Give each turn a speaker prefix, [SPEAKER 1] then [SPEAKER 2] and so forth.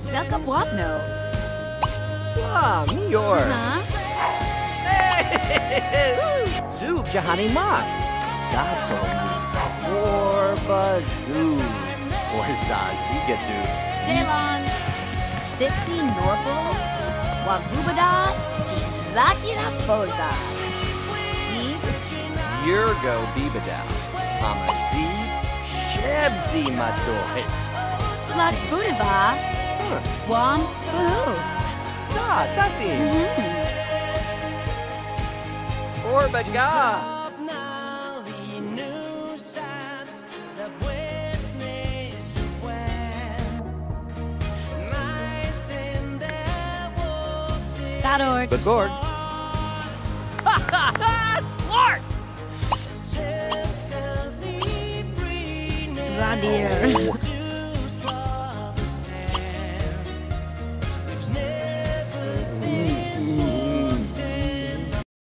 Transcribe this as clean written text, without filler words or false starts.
[SPEAKER 1] Selka Wapno.
[SPEAKER 2] Ah, Mior.
[SPEAKER 1] Huh?
[SPEAKER 2] Zoob Jahani Mas. That's only Orba Zoob. Or Zazigatu.
[SPEAKER 1] Jalon. Bitsy Norval. Wagubada. Tizakina Boza. Deep.
[SPEAKER 2] Yurgo Bibadao. Amazi. Shebzi Matoy.
[SPEAKER 1] Lat Budiva. Wam Boo.
[SPEAKER 2] Sassi. Orbaga.
[SPEAKER 1] .org.
[SPEAKER 2] Bagord.
[SPEAKER 1] Zadir.